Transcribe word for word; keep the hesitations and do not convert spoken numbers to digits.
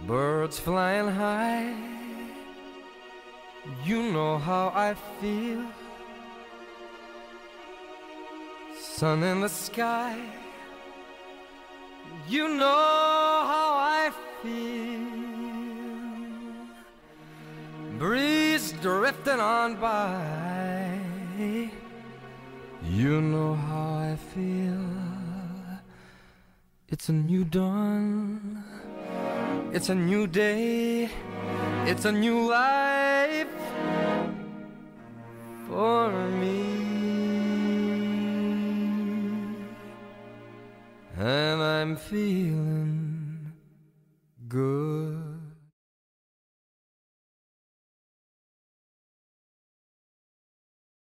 birds flying high. You know how I feel. Sun in the sky. You know how I feel. Breeze drifting on by. You know how I feel. It's a new dawn. It's a new day. It's a new life for me. And I'm feeling good.